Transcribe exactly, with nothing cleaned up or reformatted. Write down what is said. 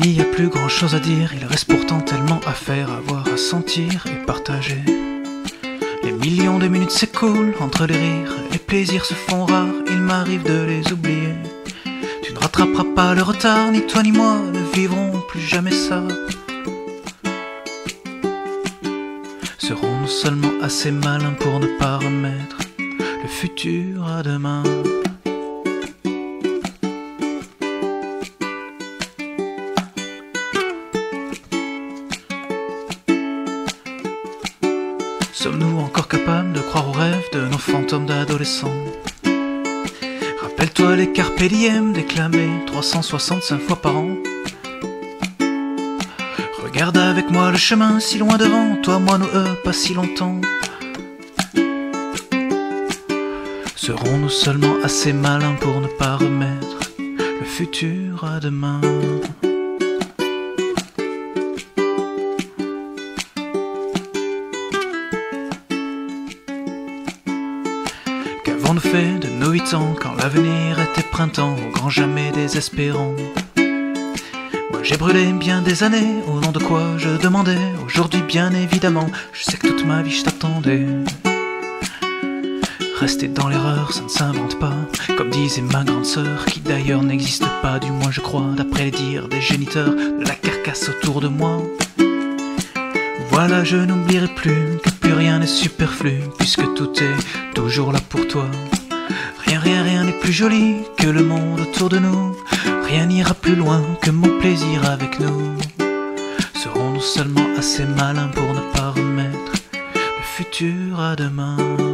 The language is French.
n'y a plus grand chose à dire, il reste pourtant tellement à faire, à voir, à sentir et partager. Les millions de minutes s'écoulent entre les rires, les plaisirs se font rares, il m'arrive de les oublier. Tu ne rattraperas pas le retard, ni toi ni moi ne vivrons plus jamais ça. Serons-nous seulement assez malins pour ne pas remettre le futur à demain? Sommes-nous encore capables de croire aux rêves de nos fantômes d'adolescents? Rappelle-toi les carpe diem déclamés trois cent soixante-cinq fois par an. Regarde avec moi le chemin si loin devant, toi, moi, nous, eux, pas si longtemps. Serons-nous seulement assez malins pour ne pas remettre le futur à demain? Qu'avons-nous fait de nos huit ans quand l'avenir était printemps, au grand jamais désespérant? Moi j'ai brûlé bien des années, au nom de quoi je demandais. Aujourd'hui bien évidemment, je sais que toute ma vie je t'attendais. Rester dans l'erreur, ça ne s'invente pas, comme disait ma grande sœur, qui d'ailleurs n'existe pas, du moins je crois, d'après les dires des géniteurs de la carcasse autour de moi. Voilà, je n'oublierai plus que plus rien n'est superflu, puisque tout est toujours là pour toi. Rien, rien, rien n'est plus joli que le monde autour de nous. Rien n'ira plus loin que mon plaisir avec nous. Serons-nous seulement assez malins pour ne pas remettre le futur à demain?